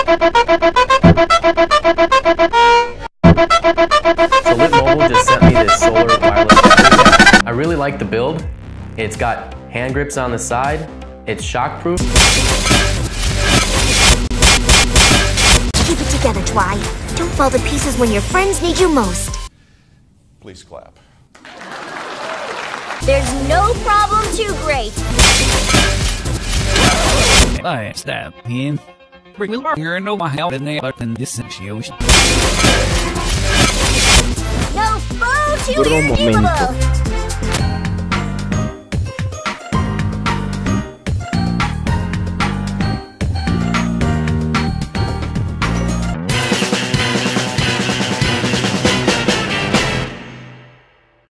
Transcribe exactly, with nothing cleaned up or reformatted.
So Lit Mobile just sent me this solar wireless battery. I really like the build. It's got hand grips on the side. It's shockproof. Keep it together, Twi. Don't fall to pieces when your friends need you most. Please clap. There's no problem too great. I stab him. You're no help in the art and dissociation. No foe too irredeemable.